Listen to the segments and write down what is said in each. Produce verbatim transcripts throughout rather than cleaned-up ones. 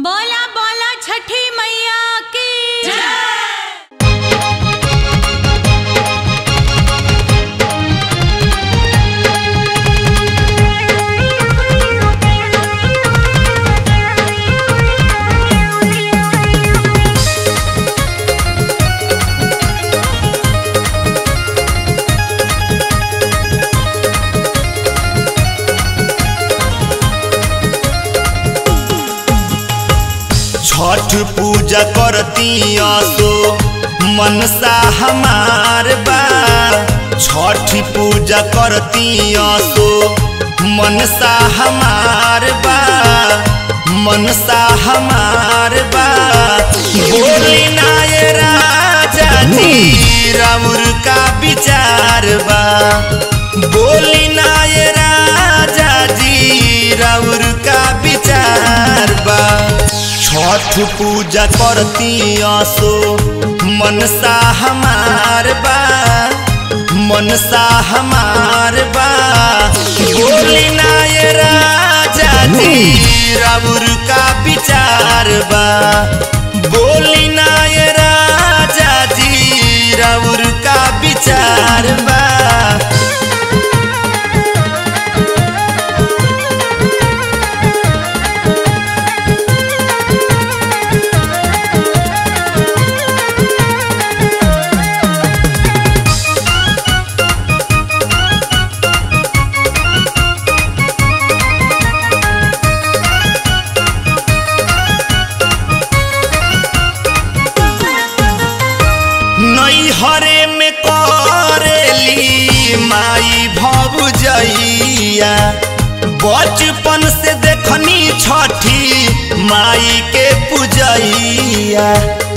बोला बोला छठी मैया की छठ पूजा करती आसो मनसा हमार बा। छठ पूजा करती आसो मनसा हमार बा, मनसा हमार बा। बोली ना ये राजा जी राउर का विचार बा, बोली ना ये राजा जी राउर का विचार बा। छठ पूजा करती आसो मनसा हमार बा, मनसा हमार बा। बोली ना ये राजा जी राउर का विचार बा, बोली ना ये राजा जी राउर का विचार बा। हरे में करेली माई भौजैया, बचपन से देखनी छठी माई के पूजैया।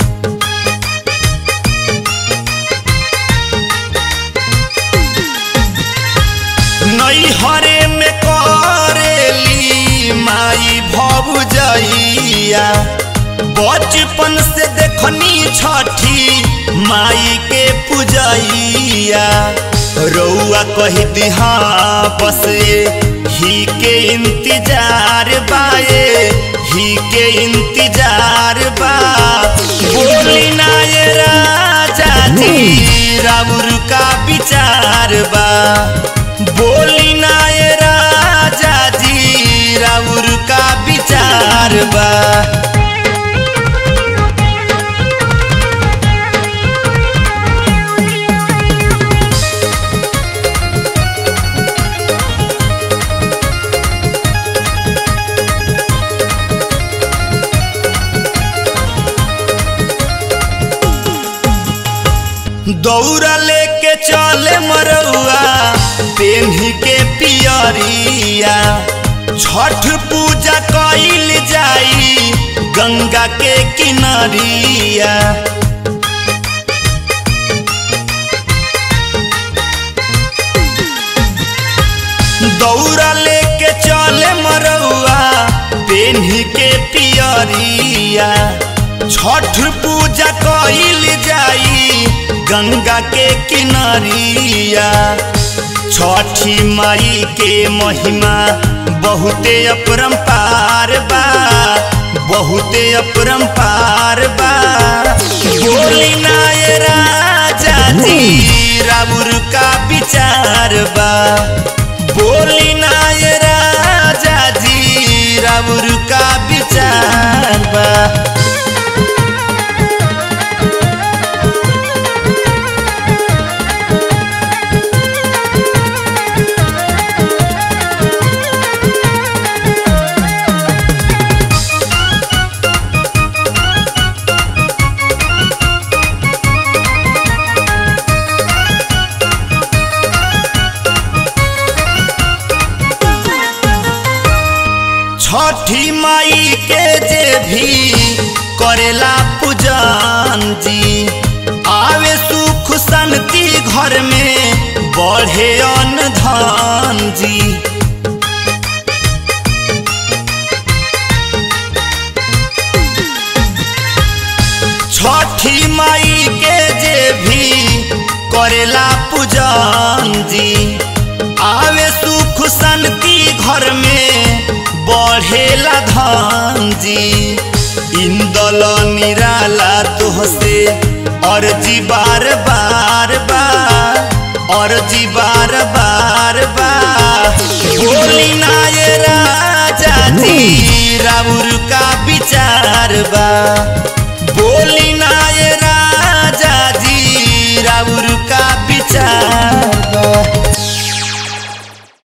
नैहरे में करेली माई भौजैया, बचपन से देखनी छठी माई के पूजैया। रउआ कही दिहा बस ही के इंतजार बाए, ही के इंतजार बा। बोली ना ये राजा जी राउर का विचार बा, बोली ना ये राजा जी राउर का विचार बा। दौरा लेके चले मरउआ पेन्ही के पियरिया। छठ पूजा कइल जाई गंगा के किनारिया। दौरा लेके चले मरउआ पेन्ही के पियरिया। छठ पूजा कइल जाई गंगा के किनारिया। छठी माई के महिमा बहुते अपरंपार बा, बहुते अपरंपार बा। बोली ना ये राजा जी राउर का विचार बा, बोली ना ये राजा जी राउर का विचार बा। छठी माई के जे भी करेला पूजन जी, आवे सुख शांति घर में बढ़े अन्न धन जी। छठी माई के जे भी करेला पूजन जी, आवे सुख शांति घर में बढ़ेला धन जी। इंदल निराला तुहसे अर्जी बार बार बा अर्जी बार बार बा बोली ना ये राजा जी राउर का विचार बा।